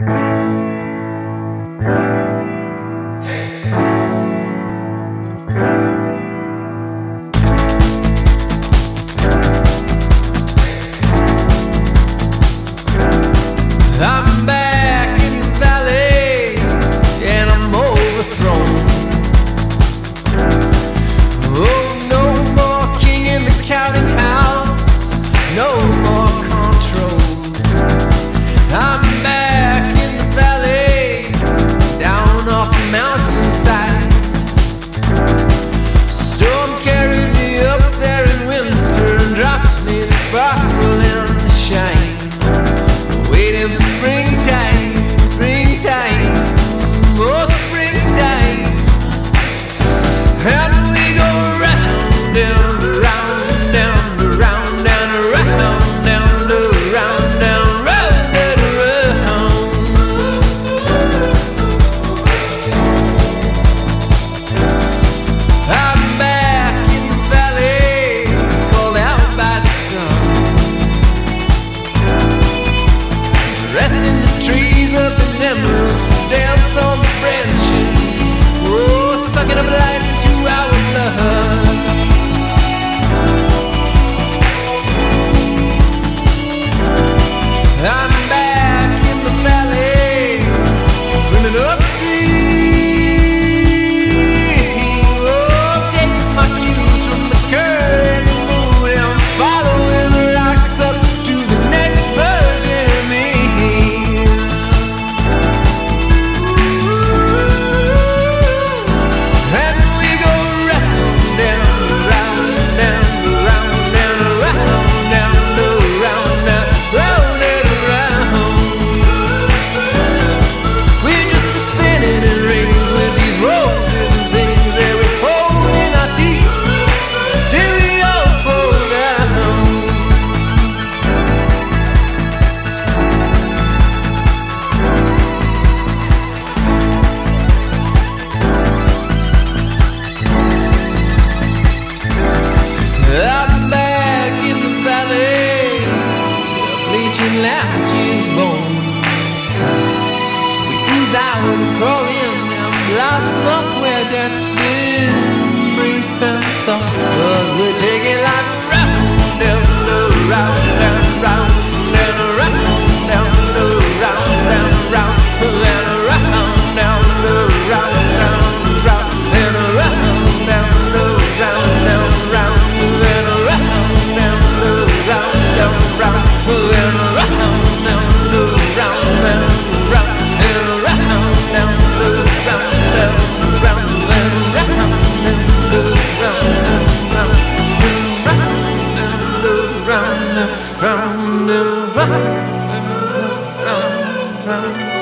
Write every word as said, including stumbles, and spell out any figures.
I'm back in the valley and I'm overthrown. Oh, no more king in the counting house, no more control. I'm back in the valley, down off the mountainside. Storm carried me up there in winter and dropped me in sparkle and shine. Waiting for springtime, springtime, oh springtime. And we go round and around and around and around and around and round and around. I'm back in the valley, called out by the sun. Dressing the trees up in emeralds to dance on the branches. Oh, sucking up light into our blood. I'm back in the valley, swimming upstream. Oh, taking my cues from the current and the moon. I'm following the rocks up to the next version of me. And we go round and around and around and around and around and round and around. We're just a spinning in rings with these roses and things that we hold in our teeth till we all fall down. I'm back in the valley, bleaching last year's bones. We ooze out and crawl in and blossom up where death's been brief and soft. But we're taking life around and around and round and around and around and round and around and around and round and around and around and round. Round and round and round and round.